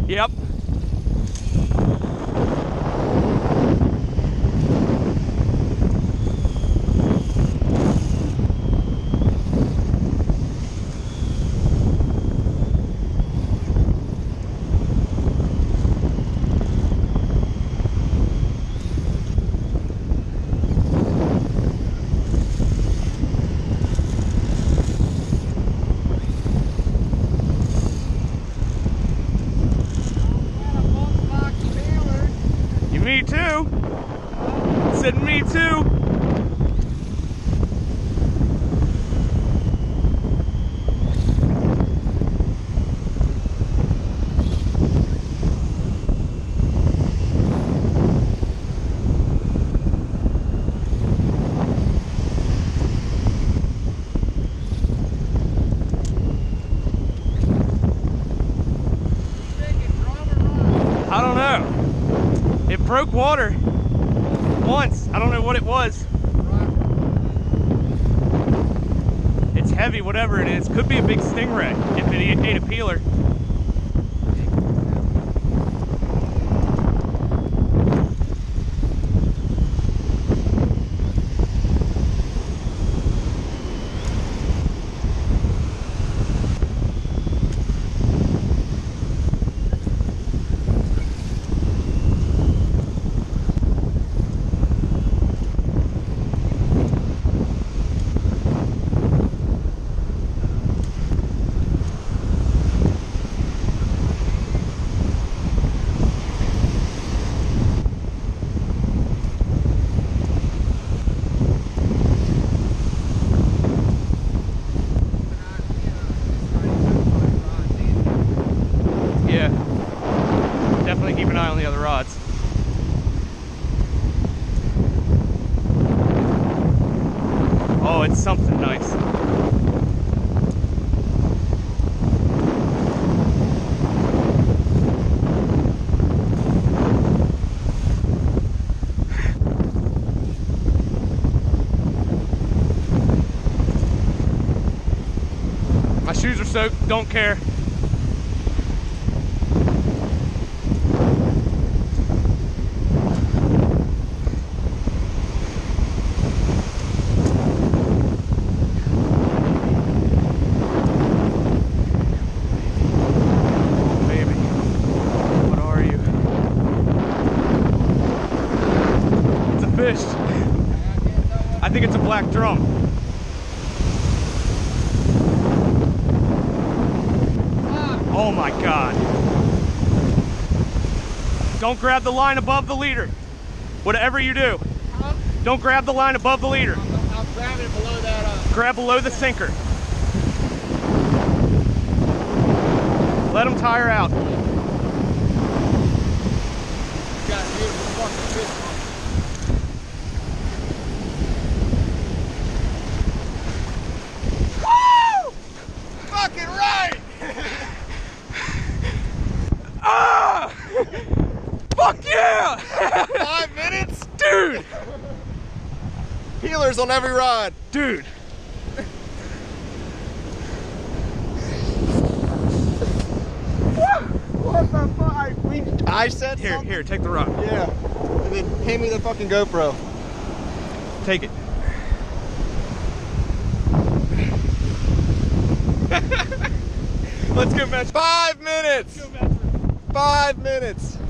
Yep. Me too. Said me too. I don't know. It broke water once. I don't know what it was. It's heavy, whatever it is. Could be a big stingray if it ate a peeler. Yeah, definitely keep an eye on the other rods. Oh, it's something nice. My shoes are soaked, don't care. Fish. I think it's a black drum. Oh my God. Don't grab the line above the leader. Whatever you do. Don't grab the line above the leader. I'll grab it below that. Grab below the sinker. Let them tire out. Got a beautiful fucking fish. Fucking right! Ah! Fuck yeah! 5 minutes? Dude! Peelers on every rod. Dude! What the fuck? I said Here, something? here, take the rod. Yeah. And then hand me the fucking GoPro. Take it. Let's go, Metro. 5 minutes! Let's go, Metro. 5 minutes!